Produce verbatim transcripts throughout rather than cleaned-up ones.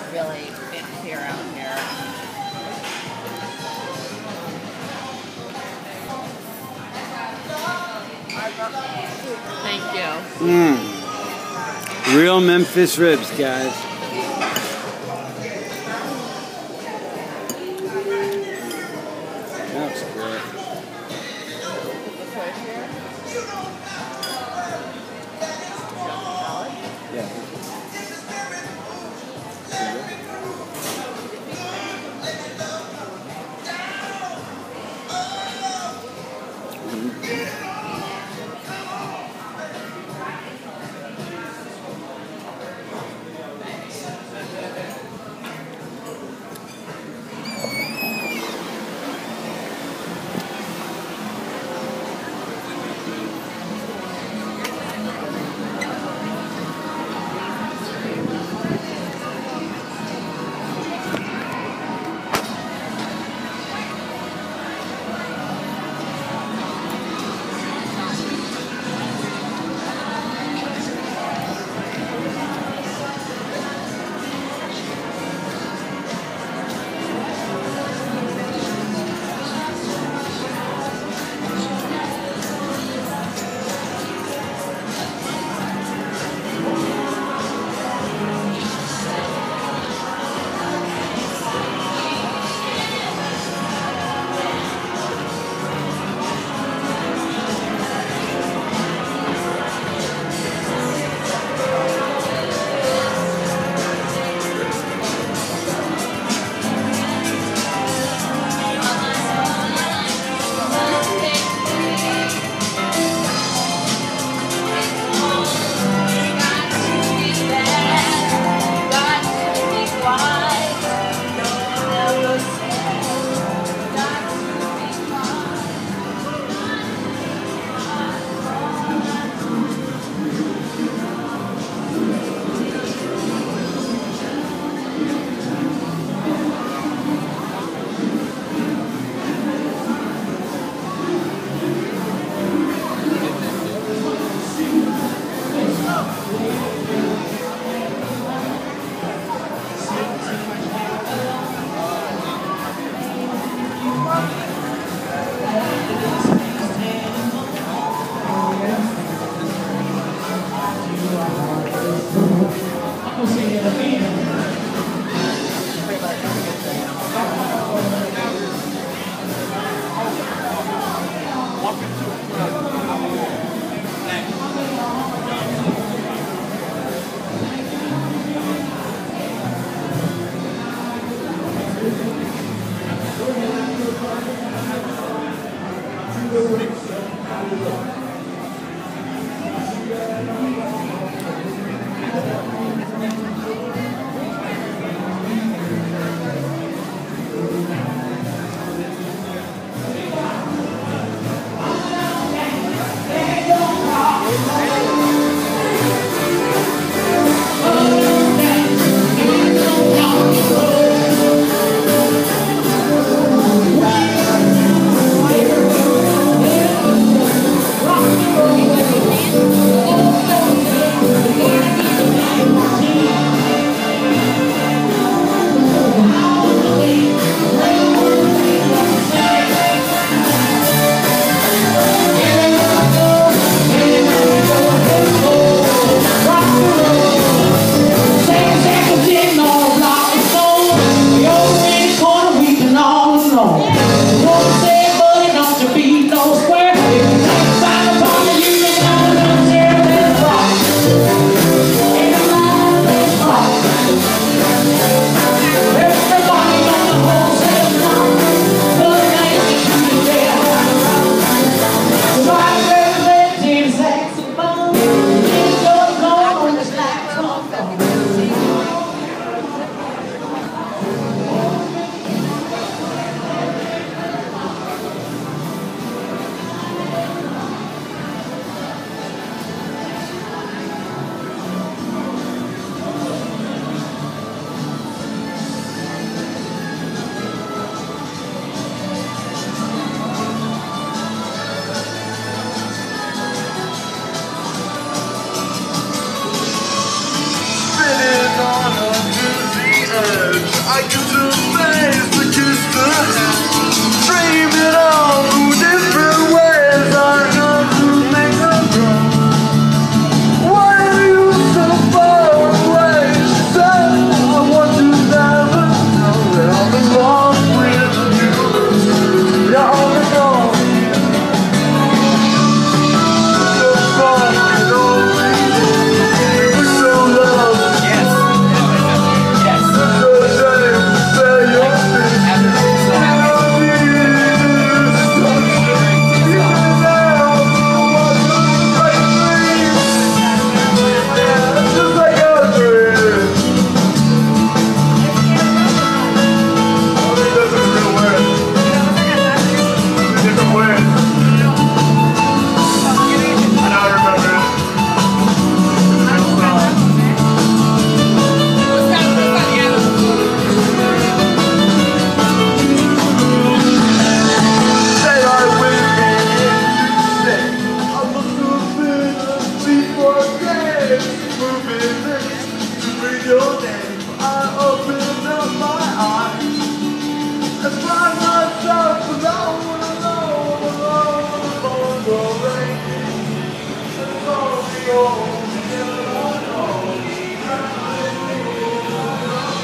really fancy around here. Thank you. Mmm. Real Memphis ribs, guys. That's great. Yeah. I open up my eyes and find myself alone, alone, alone upon the rain. And lo and behold, together I know, traveling me.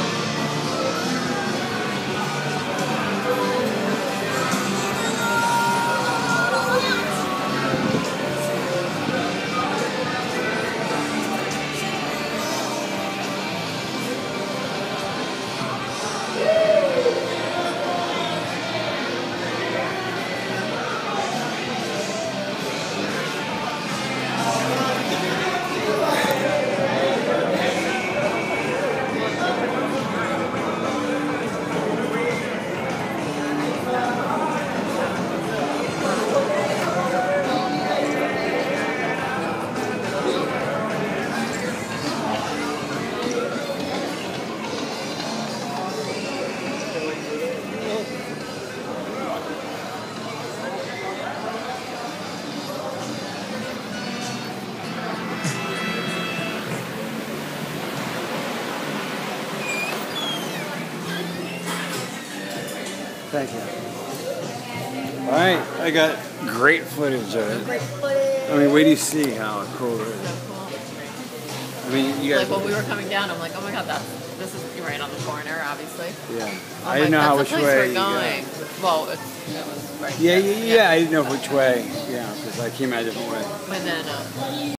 Thank you. All right, I got great footage of it. Great footage. I mean, wait till you see how cool it is. So cool. I mean, you guys. Like when we were coming down, I'm like, oh my god, that's this is you're right on the corner, obviously. Yeah. I'm I didn't like, know how that's which the place way. we're you go. going. Well, it's, it was right. Yeah, there. yeah, yeah. I didn't know which way. Yeah, because I came out a different way. And then. Uh,